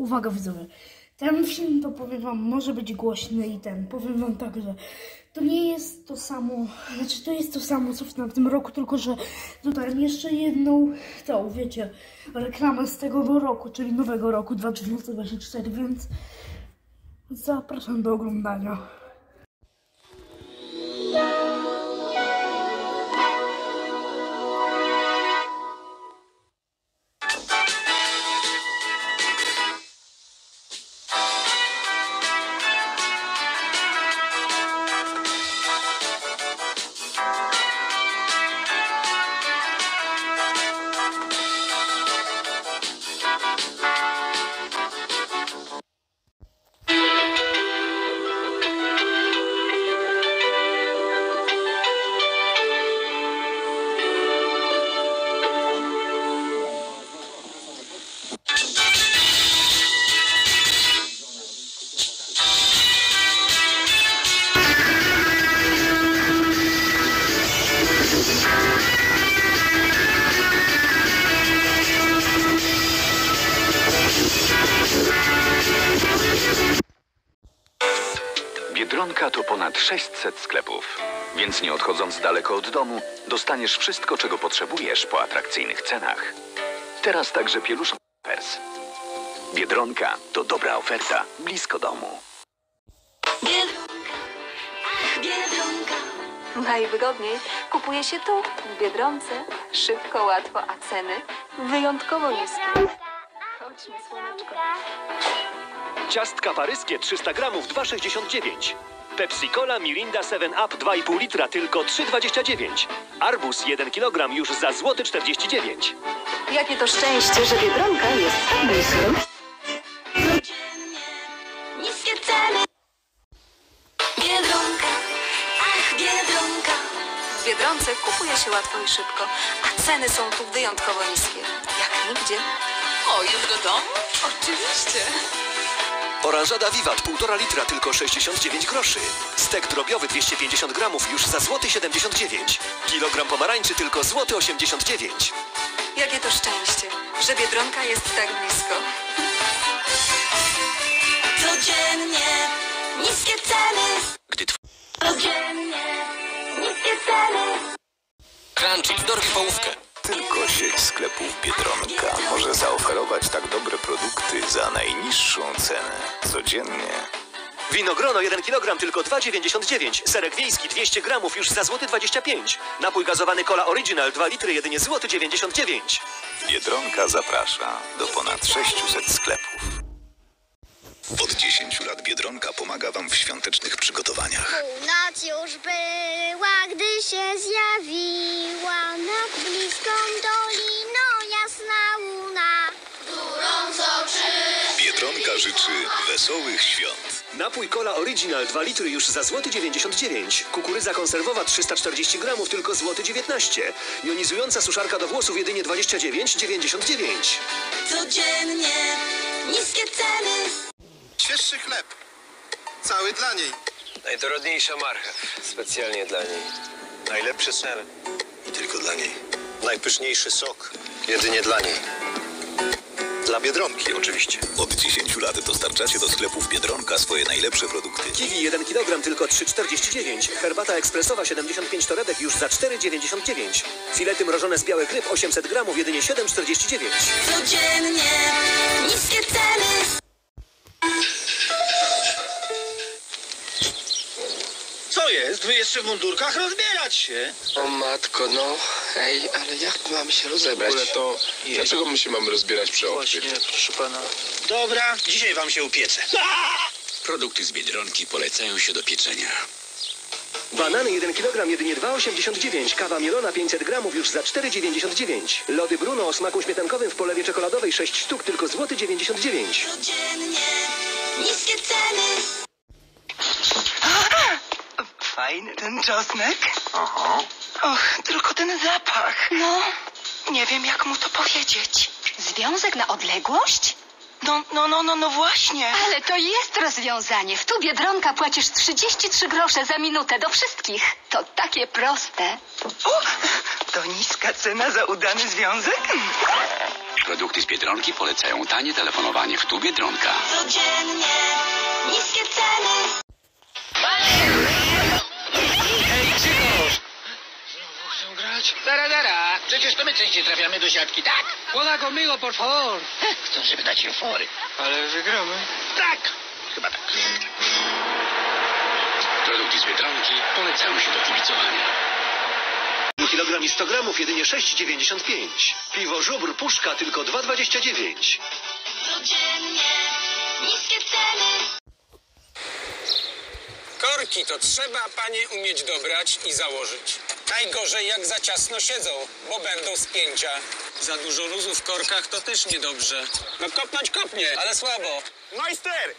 uwaga widzowie, ten film to powiem wam może być głośny i powiem wam tak, że to nie jest to samo, znaczy to jest to samo co w tamtym roku, tylko że dodałem jeszcze jedną, wiecie, reklamę z tego roku, czyli nowego roku 2024, więc zapraszam do oglądania. Biedronka to ponad 600 sklepów, więc nie odchodząc daleko od domu, dostaniesz wszystko, czego potrzebujesz po atrakcyjnych cenach. Teraz także pieluszki Pampers. Biedronka to dobra oferta blisko domu. Biedronka. Najwygodniej kupuje się tu, w Biedronce. Szybko, łatwo, a ceny wyjątkowo niskie. Chodźmy, słoneczko. Ciastka paryskie 300 gramów 2,69. Pepsi Cola Mirinda 7 Up 2,5 litra tylko 3,29. Arbuz 1 kg już za złoty 49 zł. Jakie to szczęście, że Biedronka jest tak blisko. Niskie ceny. Biedronka, ach Biedronka. W Biedronce kupuje się łatwo i szybko, a ceny są tu wyjątkowo niskie. Jak nigdzie. O, już do domu? Oczywiście. Oranżada Wiwat 1,5 litra tylko 69 groszy. Stek drobiowy 250 gramów już za złoty 79 zł. Kilogram pomarańczy tylko złoty 89 zł. Jakie to szczęście, że Biedronka jest tak blisko. Codziennie niskie ceny. Codziennie niskie ceny. Crunchik, dorwij połówkę. Tylko sieć sklepów Biedronka może zaoferować tak dobre produkty za najniższą cenę. Codziennie. Winogrono 1 kg tylko 2,99 zł. Serek wiejski 200 gramów już za złoty 25 zł. Napój gazowany Cola Original 2 litry jedynie złoty 99 zł. Biedronka zaprasza do ponad 600 sklepów. Od 10 lat Biedronka pomaga wam w świątecznych przygotowaniach. Północ już była, gdy się zjawiła nad bliską doliną jasna łuna. Gorąco Biedronka życzy wesołych świąt. Napój Cola Original 2 litry już za złoty 99 zł. Kukurydza konserwowa 340 gramów tylko złoty 19 zł. Jonizująca suszarka do włosów jedynie 29,99 zł. Codziennie niskie ceny. Świeższy chleb. Cały dla niej. Najdorodniejsza marchew. Specjalnie dla niej. Najlepszy ser. I tylko dla niej. Najpyszniejszy sok. Jedynie dla niej. Dla Biedronki oczywiście. Od 10 lat dostarczacie do sklepów Biedronka swoje najlepsze produkty. Kiwi 1 kg tylko 3,49 zł. Herbata ekspresowa 75 torebek już za 4,99 zł. Filety mrożone z białych ryb 800 gramów jedynie 7,49 zł. Codziennie niskie ceny. Co jest? Wy jeszcze w mundurkach rozbierać się? O matko, no. Ej, ale jak mamy się rozebrać? W ogóle to dlaczego my się mamy rozbierać przy Właśnie, obcych? proszę pana. Dobra, dzisiaj wam się upiecę. Produkty z Biedronki polecają się do pieczenia. Banany 1 kg jedynie 2,89 zł. Kawa mielona 500 gramów już za 4,99 zł. Lody Bruno o smaku śmietankowym w polewie czekoladowej 6 sztuk tylko złoty 99 zł. Codziennie niskie ceny. Fajny ten czosnek. Aha. Och, tylko ten zapach. No, Nie wiem, jak mu to powiedzieć. związek na odległość? No właśnie. Ale to jest rozwiązanie. W tu Biedronka płacisz 33 grosze za minutę do wszystkich. To takie proste. O, to niska cena za udany związek? Produkty z Biedronki polecają tanie telefonowanie w tu Biedronka. Codziennie niskie ceny. Hej, Krzykosz! Znowu chcą grać? Dara, przecież to my częściej trafiamy do siatki, tak? Hola conmigo, por favor. Chcą, żeby dać im fory. Ale wygramy. Tak, chyba tak. Produkty z Biedronki polecają się do kibicowania. Kilogram i 100 gramów jedynie 6,95. Piwo Żubr Puszka tylko 2,29. Codziennie niskie ceny. Korki to trzeba, panie, umieć dobrać i założyć. Najgorzej jak za ciasno siedzą, bo będą spięcia. Za dużo luzu w korkach to też niedobrze. No kopnąć kopnie, ale słabo. Majster!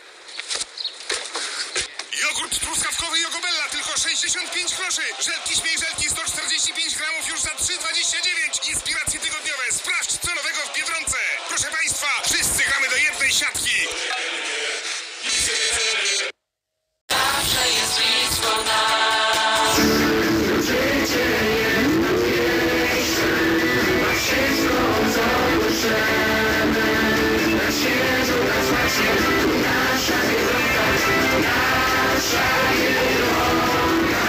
Jogurt truskawkowy Jogobella tylko 65 groszy. Żelki śmiejżelki 145 gramów już za 3,29. Inspiracje tygodniowe. Sprawdź co nowego w Biedronce. Proszę państwa, wszyscy gramy do jednej siatki. Zawsze jest blisko nas. Życie jedno miejsce, ma wszystko co potrzebne. Na świeżo, na smacznie, tu nasza Biedronka, nasza Biedronka.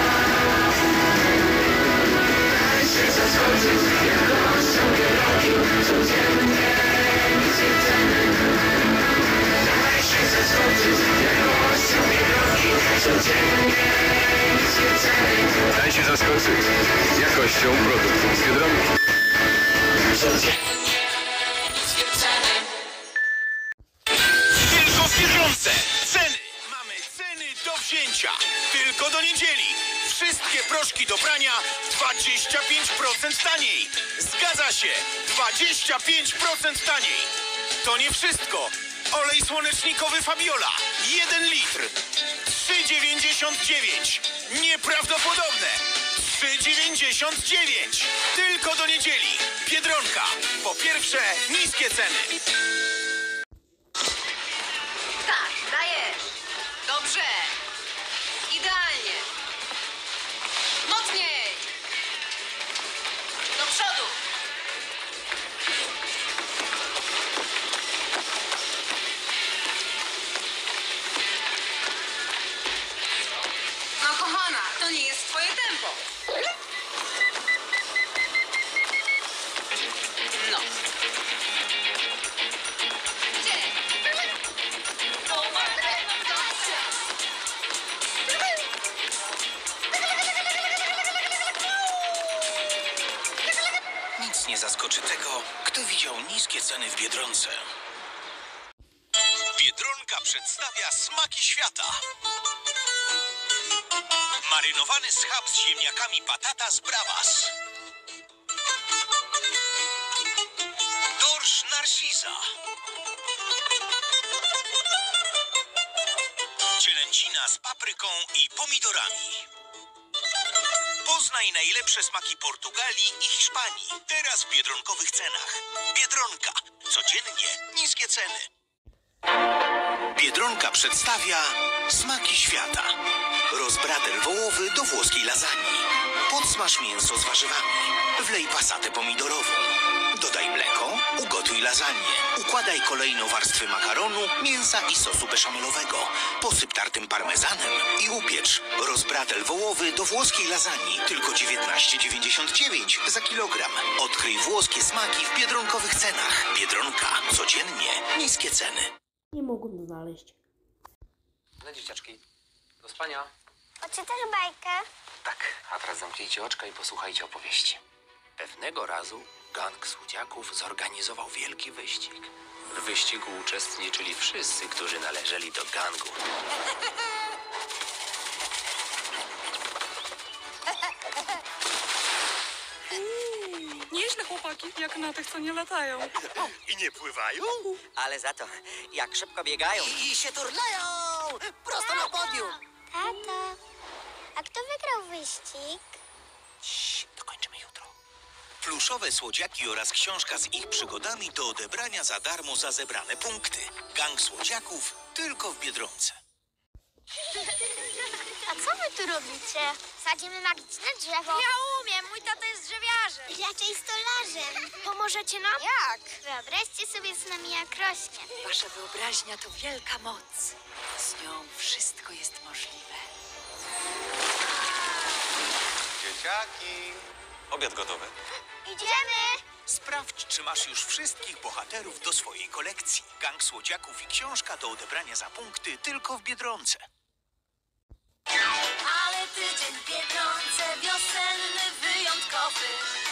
Daj się zaskoczyć jakością Biedronki, codziennie niskie ceny. Daj się zaskoczyć jakością Biedronki, codziennie niskie ceny. Daj się zaskoczyć jakością produktów z Biedronki. Codziennie niskie ceny. Tylko w Biedronce. Ceny. Mamy ceny do wzięcia. Tylko do niedzieli. Wszystkie proszki do prania 25% taniej. Zgadza się. 25% taniej. To nie wszystko. Olej słonecznikowy Fabiola. 1 litr. 3,99. Nieprawdopodobne. 3,99. Tylko do niedzieli. Biedronka. Po pierwsze, niskie ceny. Tak, dajesz. Dobrze. Idealnie. Mocniej. Do przodu. No kochana, to nie jest twoje tempo. No. Gdzie? Nic nie zaskoczy tego, kto widział niskie ceny w Biedronce. Biedronka przedstawia smaki świata. Marynowany schab z ziemniakami patatas bravas. Dorsz narcisa. Cielęcina z papryką i pomidorami. Poznaj najlepsze smaki Portugalii i Hiszpanii. Teraz w biedronkowych cenach. Biedronka. Codziennie niskie ceny. Biedronka przedstawia smaki świata. Rozbratel wołowy do włoskiej lasagne. Podsmaż mięso z warzywami. Wlej pasatę pomidorową. Dodaj mleko, ugotuj lasagne. Układaj kolejno warstwy makaronu, mięsa i sosu beszamelowego. Posyp tartym parmezanem i upiecz. Rozbratel wołowy do włoskiej lasagne tylko 19,99 za kilogram. Odkryj włoskie smaki w biedronkowych cenach. Biedronka. Codziennie niskie ceny. Nie mogłem znaleźć. No dzieciaczki, do spania. Poczytasz bajkę? Tak, a teraz zamknijcie oczka i posłuchajcie opowieści. Pewnego razu gang słodziaków zorganizował wielki wyścig. W wyścigu uczestniczyli wszyscy, którzy należeli do gangu. Nieźle chłopaki, jak na tych, co nie latają. I nie pływają? Ale za to, jak szybko biegają. I się turlają! Prosto na podium! Tato, a kto wygrał wyścig? Dokończymy jutro. Pluszowe słodziaki oraz książka z ich przygodami do odebrania za darmo za zebrane punkty. Gang słodziaków tylko w Biedronce. A co wy tu robicie? Sadzimy magiczne drzewo. umiem, mój tata jest drzewiarzem. Raczej stolarzem. Pomożecie nam? Jak? Wyobraźcie sobie z nami, jak rośnie. Wasza wyobraźnia to wielka moc. Z nią wszystko jest możliwe. Dzieciaki. Obiad gotowy. Idziemy! Sprawdź, czy masz już wszystkich bohaterów do swojej kolekcji. Gang Słodziaków i książka do odebrania za punkty tylko w Biedronce. Ale tydzień w Biedronce wiosenny, wyjątkowy.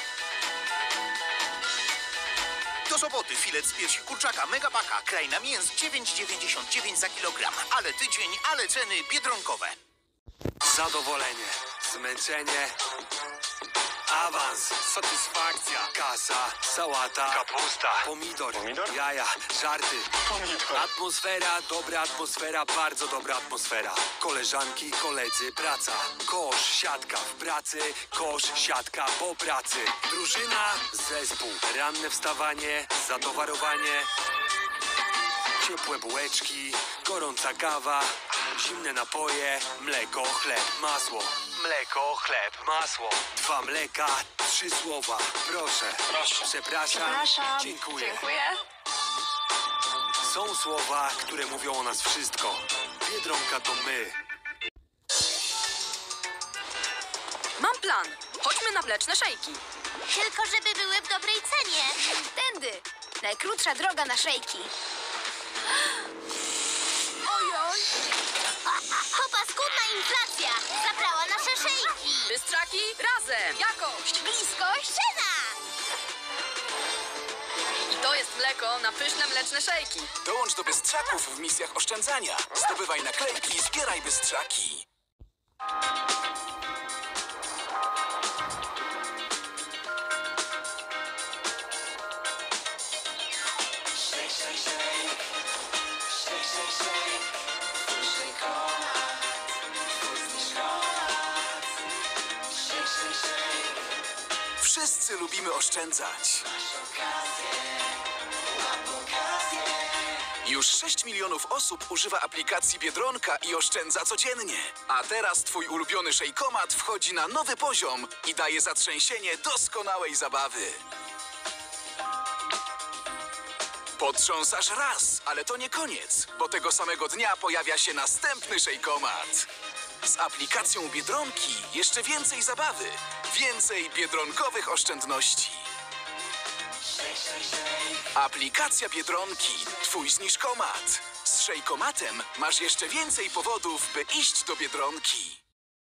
Do soboty filet z piersi kurczaka Megapaka, krajna mięs 9,99 za kilogram. Ale tydzień, ale ceny biedronkowe. Zadowolenie, zmęczenie, awans, satysfakcja, kasa, sałata, kapusta, pomidor, jaja, żarty, atmosfera, dobra atmosfera, bardzo dobra atmosfera. Koleżanki, koledzy, praca, kosz, siatka w pracy, kosz, siatka po pracy. Drużyna, zespół, ranne wstawanie, zatowarowanie, ciepłe bułeczki, gorąca kawa, zimne napoje, mleko, chleb, masło. Mleko, chleb, masło. 2 mleka, 3 słowa. Proszę. Przepraszam. Dziękuję. Są słowa, które mówią o nas wszystko. Biedronka to my. Mam plan. Chodźmy na mleczne szejki. Tylko żeby były w dobrej cenie. Tędy. Najkrótsza droga na szejki. Ojoj. Paskudna inflacja zabrała nasze szejki. Bystrzaki razem. Jakość. Bliskość. Cena. I to jest mleko na pyszne mleczne szejki. Dołącz do Bystrzaków w misjach oszczędzania. Zdobywaj naklejki i zbieraj Bystrzaki. Wszyscy lubimy oszczędzać. Już 6 milionów osób używa aplikacji Biedronka i oszczędza codziennie. A teraz twój ulubiony szejkomat wchodzi na nowy poziom i daje zatrzęsienie doskonałej zabawy. Potrząsasz raz, ale to nie koniec, bo tego samego dnia pojawia się następny szejkomat. Z aplikacją Biedronki jeszcze więcej zabawy, więcej biedronkowych oszczędności. Aplikacja Biedronki, twój zniżkomat. Z szejkomatem masz jeszcze więcej powodów, by iść do Biedronki.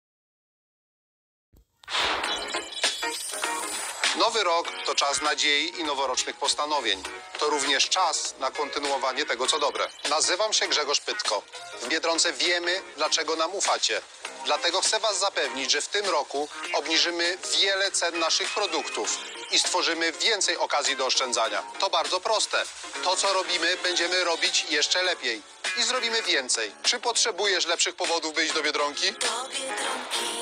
Nowy rok to czas nadziei i noworocznych postanowień. To również czas na kontynuowanie tego, co dobre. Nazywam się Grzegorz Pytko. W Biedronce wiemy, dlaczego nam ufacie. Dlatego chcę was zapewnić, że w tym roku obniżymy wiele cen naszych produktów i stworzymy więcej okazji do oszczędzania. To bardzo proste. To, co robimy, będziemy robić jeszcze lepiej. I zrobimy więcej. Czy potrzebujesz lepszych powodów, by iść do Biedronki? Do Biedronki.